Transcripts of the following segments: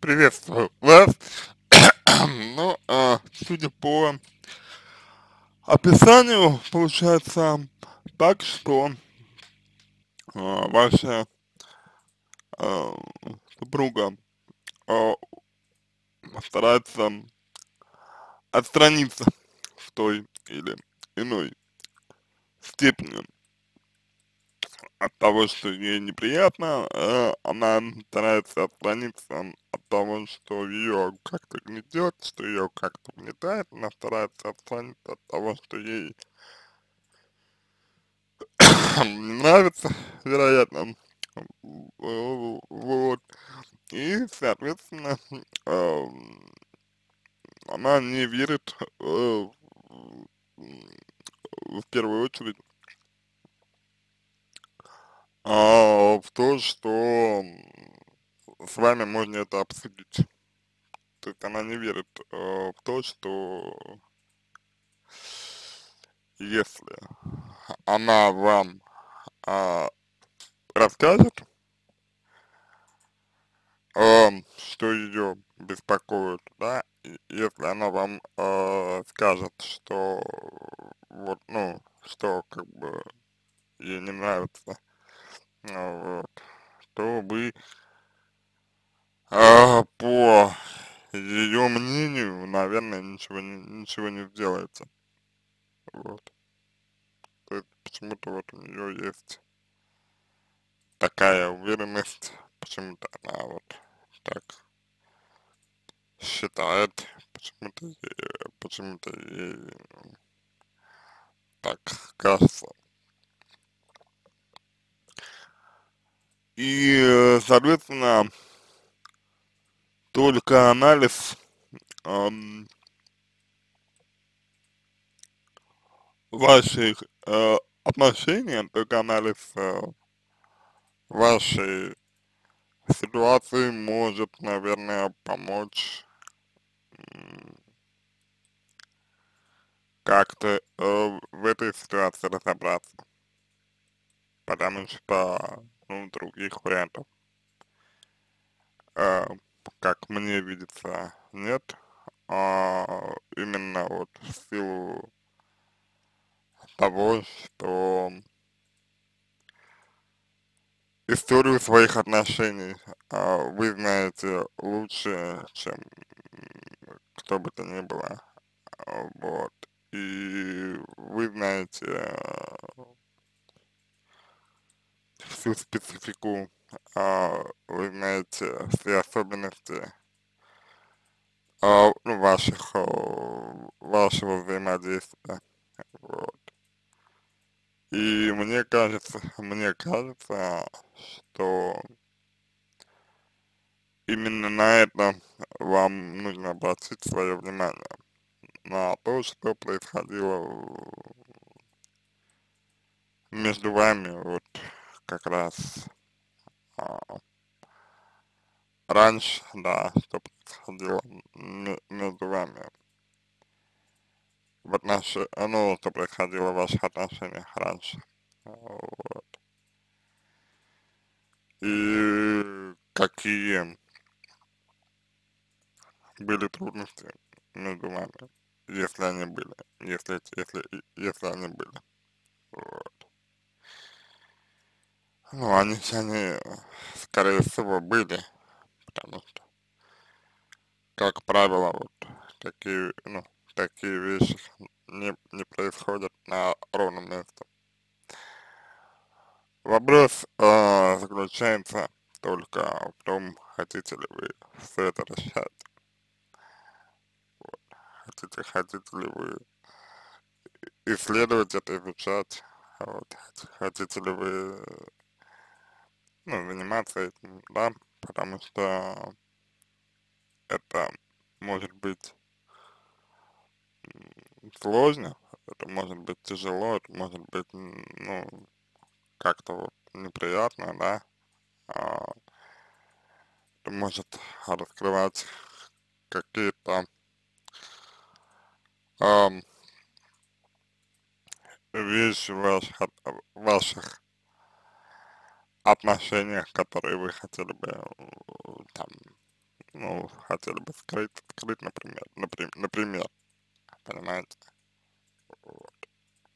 Приветствую вас. Ну, судя по описанию, получается так, что ваша а, супруга а, старается отстраниться в той или иной степени от того, что ей неприятно, она старается отстраниться от того, что ее как-то гнетет, что ее как-то угнетает, она старается отстраниться от того, что ей не нравится, вероятно, вот, и, соответственно, ам, она не верит в первую очередь в то, что с вами можно это обсудить. То есть она не верит в то, что если она вам а, расскажет, что ее беспокоит, да, и если она вам скажет, что вот, ну, что как бы ей не нравится, вот, то вы по ее мнению, наверное, ничего не сделаете, вот. То есть почему-то вот у нее есть такая уверенность, почему-то она вот так считает, почему-то ей так кажется. И, соответственно, только анализ ам, ваших отношений, только анализ вашей ситуации может, наверное, помочь м, как-то в этой ситуации разобраться, потому что, ну, других вариантов, э, как мне видится, нет, именно вот в силу того, что историю своих отношений вы знаете лучше, чем кто бы то ни было, вот, и вы знаете всю специфику, вы знаете все особенности ну, вашего взаимодействия, вот. И мне кажется, что именно на это вам нужно обратить свое внимание, на то, что происходило между вами вот как раз а, раньше, да, что происходило между вами ну, что происходило в ваших отношениях раньше, вот. И какие были трудности между вами, если они были, если они были, вот. Ну, они, скорее всего, были, потому что, как правило, вот ну, такие вещи не происходят на ровном месте. Вопрос заключается только в том, хотите ли вы все это решать, хотите ли вы исследовать это, изучать, вот, хотите ли вы, ну, заниматься этим, да, потому что это может быть сложно, это может быть тяжело, это может быть, ну, как-то вот неприятно, да, а, это может раскрывать какие-то ам, вещи в ваших отношениях, которые вы хотели бы там ну, хотели бы скрыть, например, понимаете? Вот.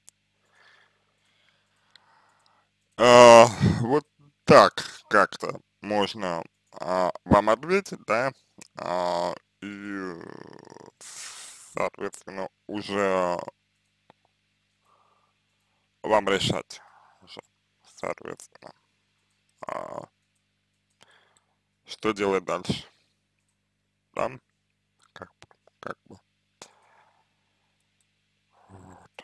Вот так как-то можно вам ответить, да, и, соответственно, уже вам решать, уже, соответственно, а, что делать дальше, да, как, как бы, вот.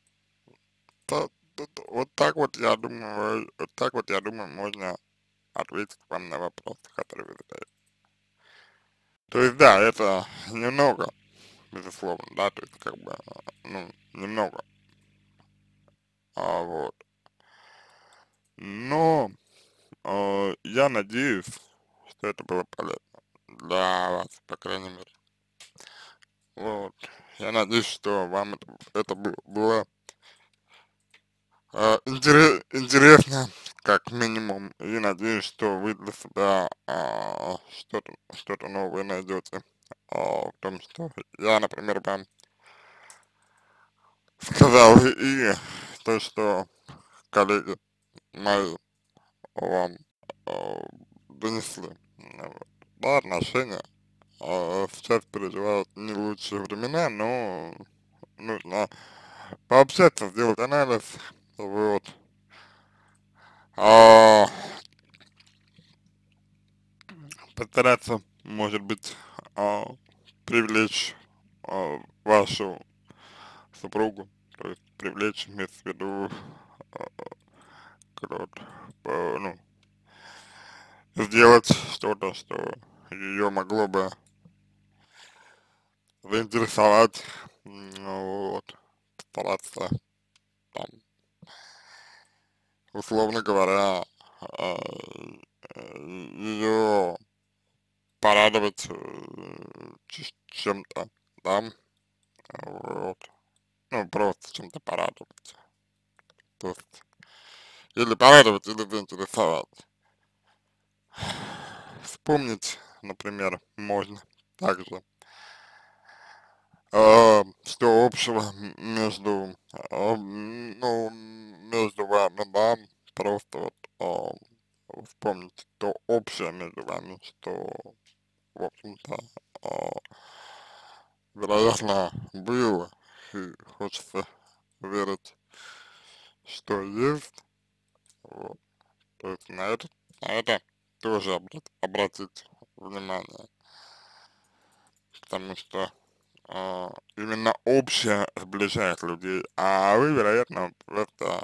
Вот так вот я думаю, вот так вот я думаю, можно ответить вам на вопросы, которые вы задаете. То есть, да, это немного, безусловно, да, то есть, как бы, ну, немного, вот. Но я надеюсь, что это было полезно для вас, по крайней мере. Вот. Я надеюсь, что вам было интересно, как минимум, и надеюсь, что вы для себя что-то новое найдете в том, что я, например, вам сказал, и то, что коллеги мои вам а, донесли. Ну вот. Да, отношения сейчас переживают не лучшие времена, но нужно пообщаться, сделать анализ, вот. А, Постараться, может быть, привлечь вашу супругу, то есть привлечь, имеется в виду, а, вот, ну, сделать что-то, что ее могло бы заинтересовать, вот, стараться, там, условно говоря, ее порадовать чем-то, да, вот, ну, просто чем-то порадовать, то есть, или порадовать, или заинтересовать. Вспомнить, например, можно также, что общего между, ну, между вами, да, просто вот вспомнить то общее между вами, что, в общем-то, а, вероятно, было, и хочется верить, что есть, вот, то есть на это тоже обратить внимание, потому что именно общее сближает людей, а вы, вероятно, просто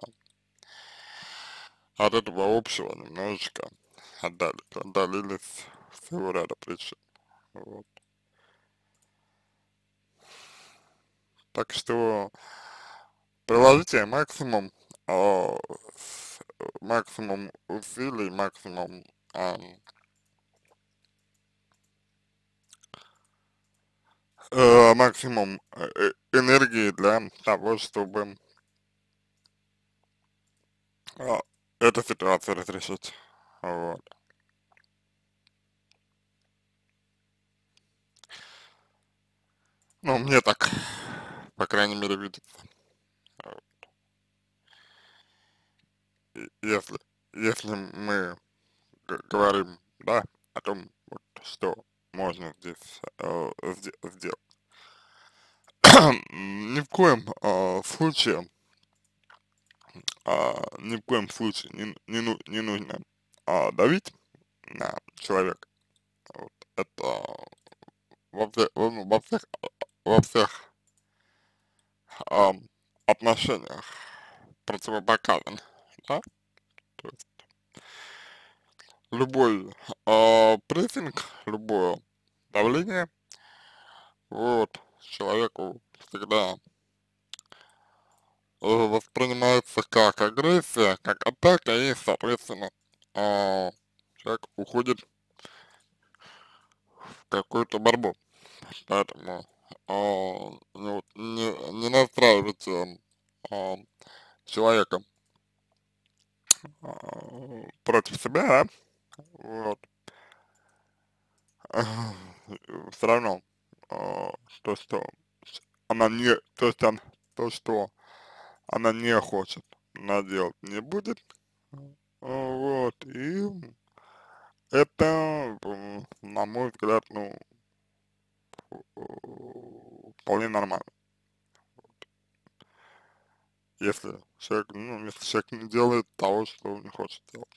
от этого общего немножечко отдалились всего ряда причин. Вот. Так что приложите а, максимум усилий, максимум энергии для того, чтобы а, эту ситуацию разрешить. Вот. Ну, мне так, по крайней мере, видится. А, Если, если мы говорим, да, о том, вот, что можно здесь сделать. Ни в коем случае, не нужно давить на человека. Вот. Это во всех ам, отношениях противопоказано, да? То есть любой прессинг, любое давление, вот, человеку всегда воспринимается как агрессия, как атака, и, соответственно, человек уходит в какую-то борьбу. Поэтому ну, вот, не настраивайте а, человека против себя, да, вот. все равно, то, что она не, то есть то, что она не хочет, она делать не будет, вот, и это, на мой взгляд, ну, вполне нормально, если человек не делает того, что не хочет делать.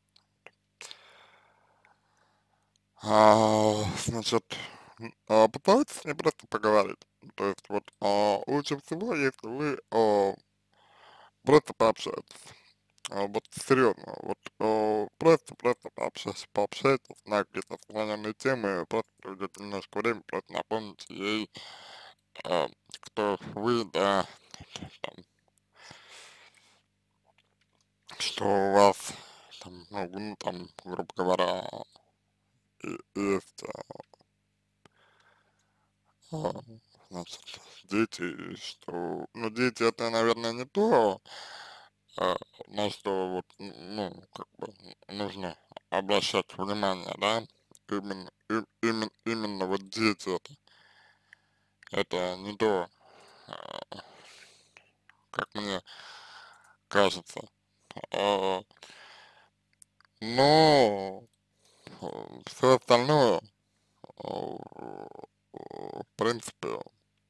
Значит, попытайтесь с ней просто поговорить. То есть вот лучше всего, если вы просто пообщаетесь. Вот серьезно, вот просто пообщайтесь на какие-то отстраненные темы, просто проведете немножко времени, просто напомните ей, кто вы, да, там, что у вас там, ну, там, грубо говоря, есть, а, значит, дети, что, ну, дети это, наверное, не то, а, на что вот, ну, как бы нужно обращать внимание, да, именно вот дети это не то, а, как мне кажется. А, но все остальное, в принципе,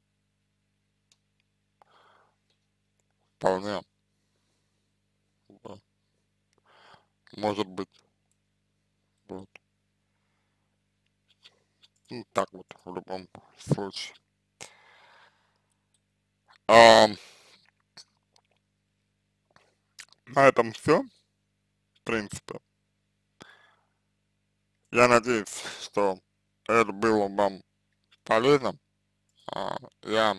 вполне, да, может быть, вот. Ну, так вот, в любом случае. А, на этом все, в принципе. Я надеюсь, что это было вам полезно. Я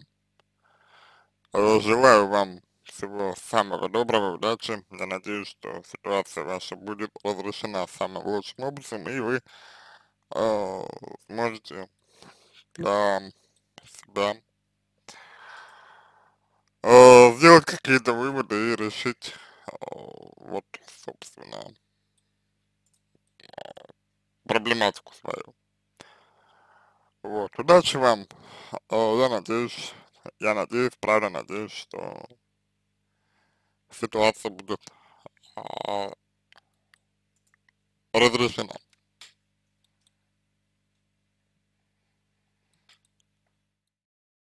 желаю вам всего самого доброго, удачи. Я надеюсь, что ситуация ваша будет разрешена самым лучшим образом, и вы э, сможете для себя сделать какие-то выводы и решить вот, собственно, проблематику свою. Вот, удачи вам. Я надеюсь, правда надеюсь, что ситуация будет а, разрешена.